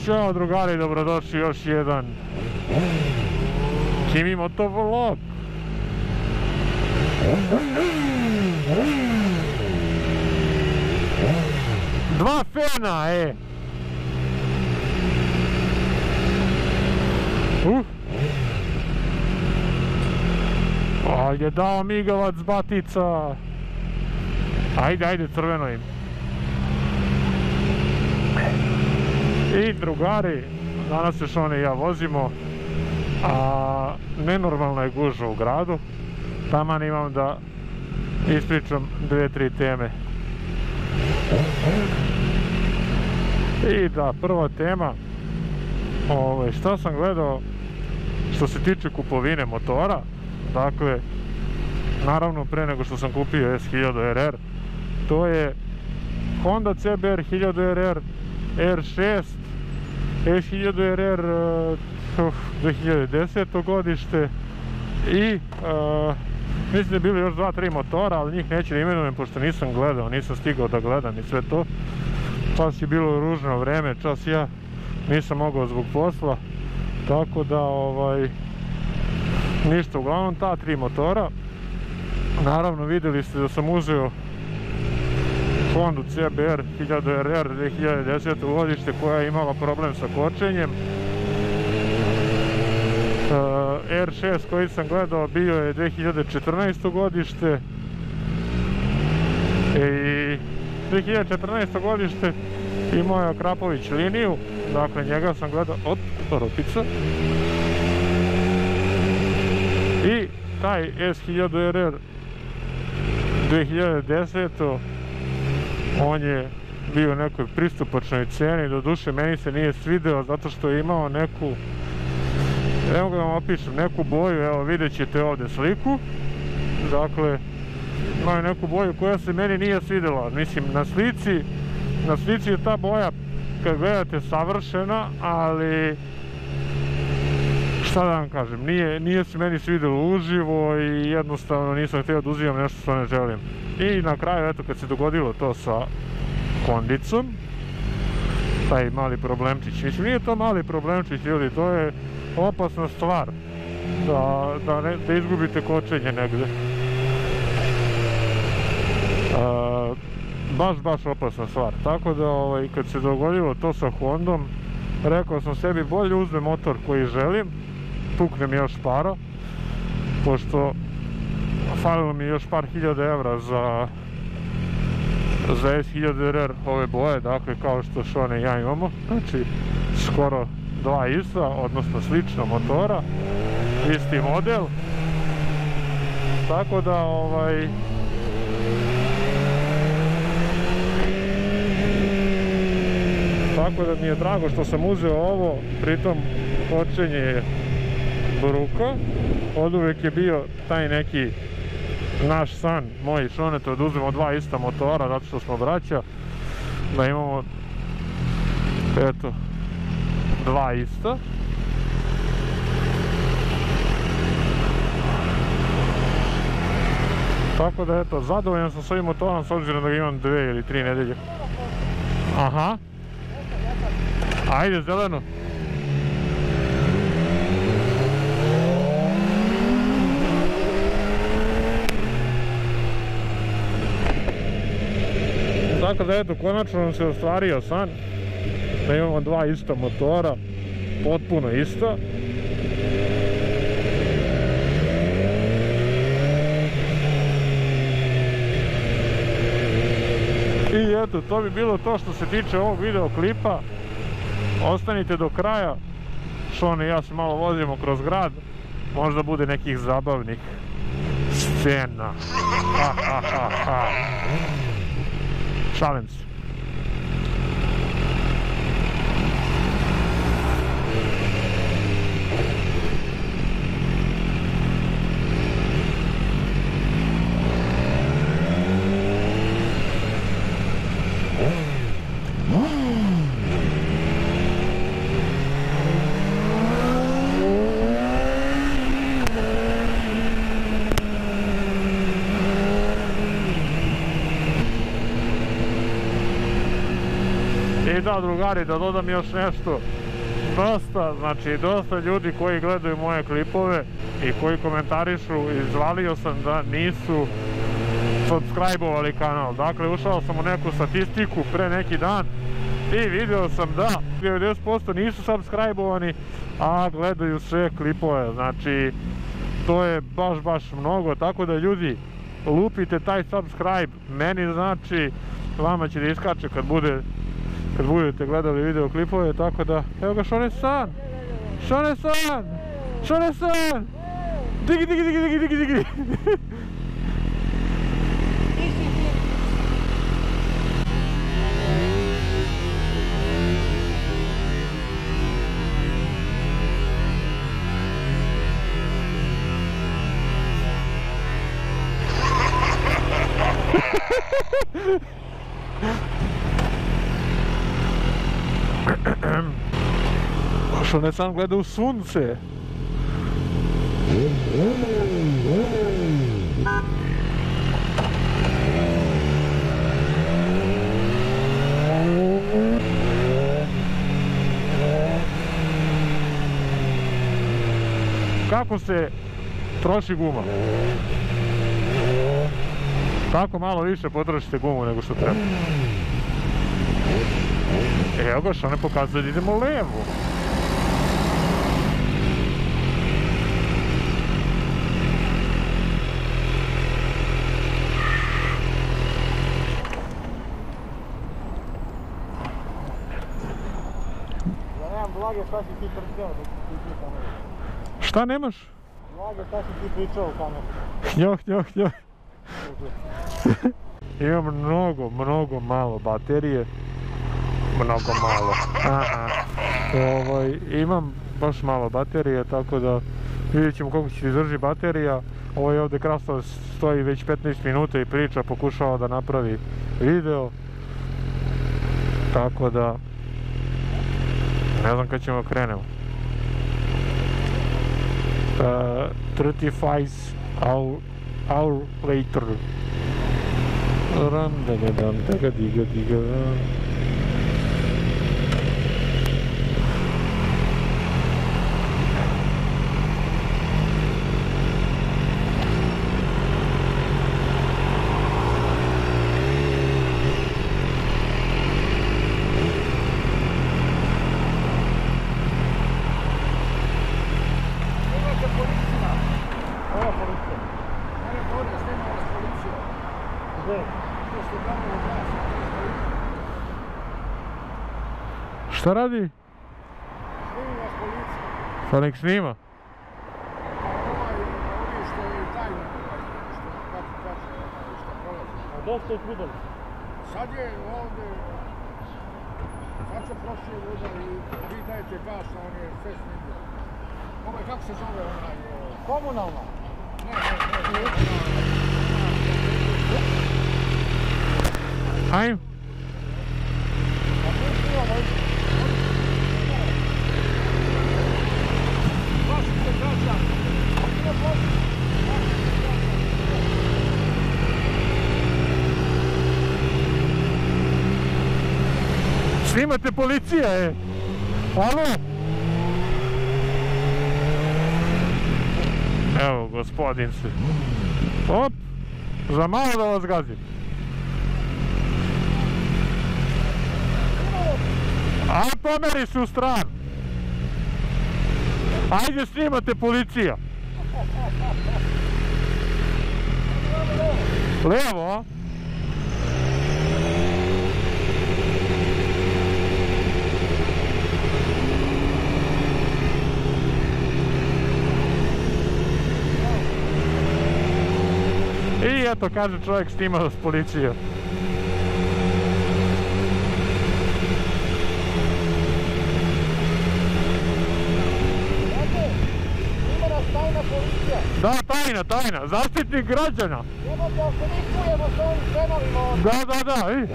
Ćao drugari, dobrodošli još jedan Kimi motovlog. Dva fena, Ali je dao migavac batica. Ajde, crveno im. I drugari, danas se Šone i ja vozimo, a nenormalna je gužva u gradu. Taman imam da ispričam 2-3 teme. I da, prva tema, šta sam gledao što se tiče kupovine motora. Dakle, naravno pre nego što sam kupio S1000RR, to je Honda CBR 1000RR, R6, S1000RR 2010. godište i mislim da je bilo još 2-3 motora, ali njih neću da imenujem pošto nisam gledao, nisam stigao da gledam i sve to. Čas je bilo ružno vreme, čas ja nisam mogao zbog posla, tako da ništa, uglavnom ta 3 motora. Naravno vidjeli ste da sam uzeo Honda CBR 1000RR 2010. godište koja je imala problem sa kočenjem. R6 koji sam gledao bio je 2014. godište i 2014. godište imao je Krapović liniju, dakle njega sam gledao od Ropica. I taj S1000RR 2010. on je bio u nekoj pristupačnoj ceni, doduše meni se nije svideo zato što je imao neku, evo ga vam opišem, neku boju, evo vidjet ćete ovdje sliku. Dakle, imao je neku boju koja se meni nije svidjela, mislim na slici je ta boja kad gledate savršena, ali šta da vam kažem, nije se meni svidjelo uživo i jednostavno nisam htio da uzimam nešto što ne želim. I na kraju, eto, kad se dogodilo to sa Hondicom, taj mali problemčić, mislim nije to mali problemčić ljudi, to je opasna stvar da izgubite kočenje negde. Baš opasna stvar, tako da kad se dogodilo to sa Hondom, rekao sam sebi bolje uzmem motor koji želim, puknem još para, pošto falilo mi još par hiljada evra za S1000RR ove boje, dakle kao što Šone i ja imamo, znači skoro dva ista, odnosno slična motora, isti model, tako da tako da mi je drago što sam uzeo ovo, pritom kočenje je bruka, oduvek je bio taj neki naš san, moj i Šoneta, da uzmemo dva ista motora, zato što smo braća, da imamo, eto, dva ista. Tako da, eto, zadovoljan sam s ovim motorom, s obzirom da ga imam 2 ili 3 nedelje. Aha. Ajde, zeleno. Tako da, eto, konačno nam se ostvario san da imamo dva ista motora, potpuno ista. I eto, to bi bilo to što se tiče ovog videoklipa. Ostanite do kraja. Šone i ja se malo vozimo kroz grad. Možda bude nekih zabavnih scena. Šalim se. I da, drugari, da dodam još nešto. Dosta ljudi koji gledaju moje klipove i koji komentarišu, izvalio sam da nisu subscribe-ovali kanal. Dakle, ušao sam u neku statistiku pre neki dan i vidio sam da 90% nisu subscribe-ovani, a gledaju sve klipove. Znači, to je baš mnogo, tako da ljudi, lupite taj subscribe, meni znači, vama će da iskače kad budete gledali video klipove, tako da, evo ga Šone-san, digi. Šone-san gleda u sunce. Kako se troši guma? Kako malo više potrošite gumu nego što treba? Evo ga, Šone pokazuje da idemo levo. Ja nemam blage, šta si ti pričao dok si ti kameru? Šta nemaš? Blage, šta si ti pričao u kameru? Hnjoh. Imam mnogo malo baterije. Mnogo malo. Imam baš malo baterije, tako da vidjet ćemo koliko će izdrži baterija. Ovaj ovdje krastavac stoji već 15 minuta i priča, pokušava da napravi video. Tako da ne znam kad ćemo krenemo. 35 hour later. Ram daga diga. Šta radi? Snimi vas policija. Pa nek snima. Ovi što je tajno, što prolazi. A dok ste udali? Sad je ovdje, sad se prošio udar i vi dajete gas, on je sve snimio. Ovo je, kako se zove onaj? Komunalna. Ne. Ajmo. Snimate policija, Alo? Evo, gospodin se. Op, za malo da vas gazim. A pomeri se u stranu. Ajde, snimate policija. Levo. I eto, kaže čovjek, snima s policijom. Da, tajna, zaštitnik građana. Jebate, ako mi čujemo s ovim fenovima ovdje. Da.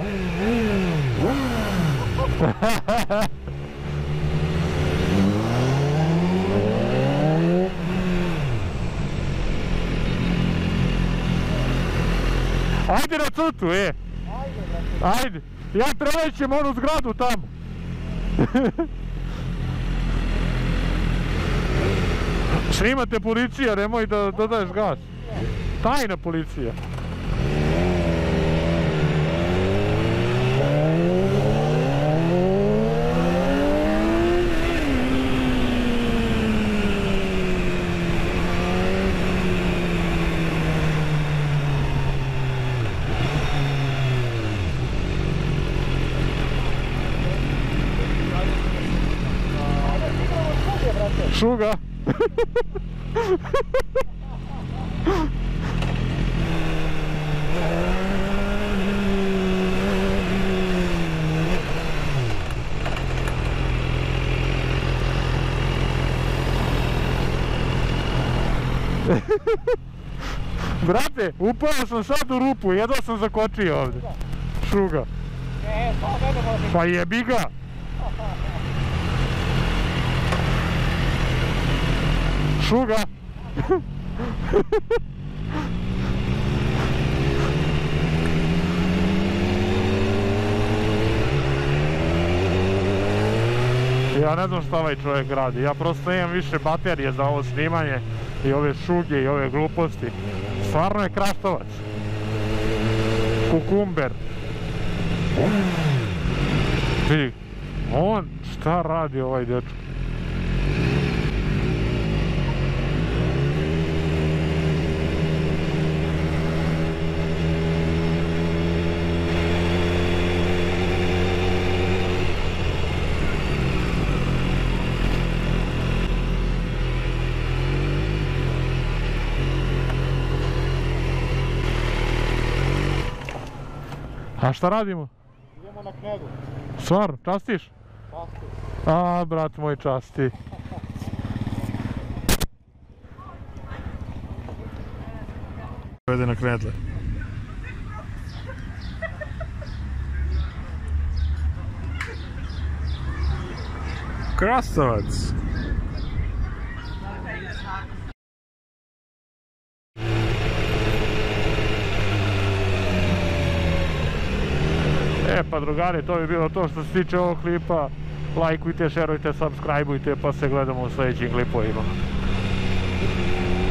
Ajde na crtu, Ajde, brate. Ajde. Ja prelećem onu zgradu tamo. Snimate policija, nemoj da dodaješ gas. Tajna policija. Šuga. Brate, upao sam sad u rupu, jedva sam zakočio ovdje. Šuga. Pa jebi ga. Šuga. Ja ne znam šta ovaj čovjek radi, ja prosto imam više baterije za ovo snimanje i ove šuge i ove gluposti. Stvarno je kraštovac. Kukumber. Vidi, on šta radi ovaj dječak? A šta radimo? Idemo na Knedu. Stvarno, častiš? Časti. A, brat moj, časti. Vede na Knedle. Krastovac. Pa drugari, to bi bilo to što se tiče ovog klipa. Lajkujte, šerujte, subscribeujte, pa se gledamo u sljedećim klipovima.